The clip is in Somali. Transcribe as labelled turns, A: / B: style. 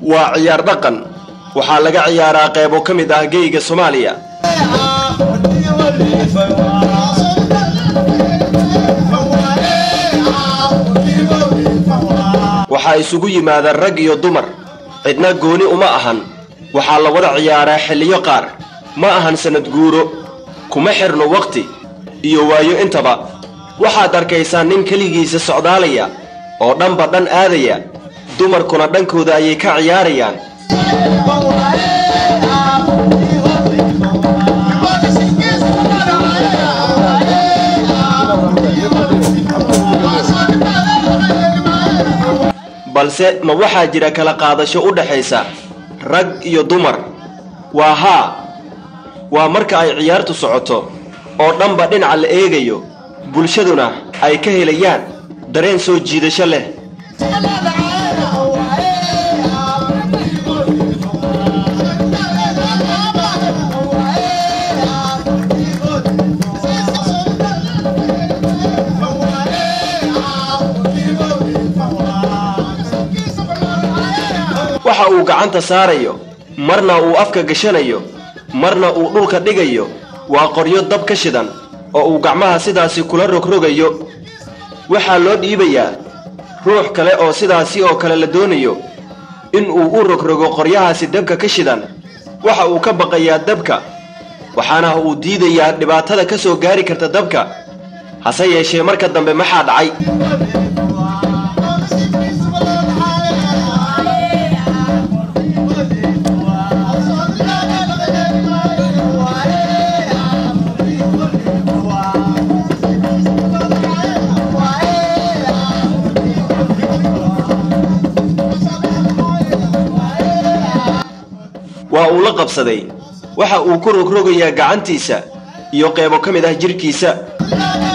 A: waa ciyaar dhaqan waxaa laga ciyaaraa qaybo ka mid ah geeyga Soomaaliya waxaa isugu yimaada rag iyo dumar cidna gooni uma ahan waxaa la wada ciyaaraa xilliyo qaar ma ahan sanad guuro kuma xirno waqti iyo waayo intaba waxaad arkaysaa nin kaligiisa socdaalaya oo dhanba dhan aadaya dumarkuna dhankooda ayay ka ciyaarayaan balse ma waxaa jira kala qaadasho u dhaxaysa rag iyo dumar waa marka ay ciyaartu socoto oo dhanba dhinaca la eegayo bulshaduna ay ka helayaan dareen soo jiidasho leh waxa uu gacanta saarayo marna uu afka gashanayo marna uu dhulka dhigayo waa qoryo dab ka shidan oo uu gacmaha sidaasi kula rogrogayo waxa loo dhiibayaa ruux kale oo sidaasi oo kale la doonayo in uu u rogrogo qoryahaasi dabka ka shidan waxa uu ka baqayaa dabka waxaana uu diidayaa dhibaatada ka soo gaari karta dabka hase yeeshee marka dambe maxaa dhacay waa uu la qabsaday waxa uu ku rogrogayaa gacantiisa iyo qaybo ka mid ah jirkiisa